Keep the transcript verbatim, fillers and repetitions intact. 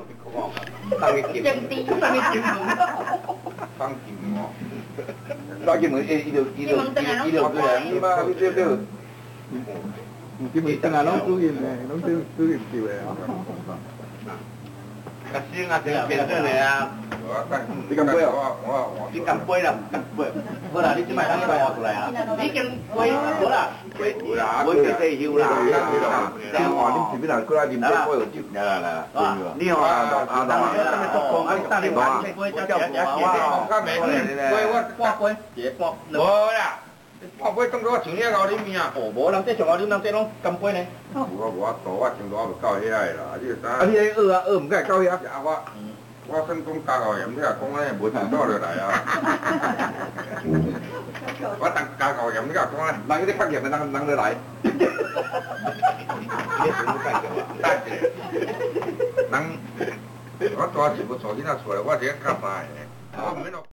放去真滴，放去金门。 放金哦。放金门，伊伊就伊就伊就对啊，你妈你这这。 基本上啊，拢煮盐的，拢煮煮盐烧的啊。 甲先啊，先变做嘞啊。你敢杯啊？你敢杯啦？敢杯？好啦，你即摆当你换出来啊。 已经杯好啦， 杯有啦，杯就退休啦。这样话，你是要来过来啉杯杯有酒？来来来，你好啊，啊，当然当然做工，啊，当然玩杯杯叫叫叫叫。我没杯我半杯，一个半。无啦。半杯当作我像遐熬啉面啊！哦，无人这上熬啉，人这拢干杯呢。我无法度，我像我就到遐个啦，你知影？啊，你迄学啊学，毋该到遐。啊，我我算讲加熬盐，遐讲咧无钱倒落来啊。我当加熬盐，你甲讲咧，人迄啲拍盐的，人人就来。你什么干叫啊？等一下，人我带一部手机仔出来，我一个较大个，我免落。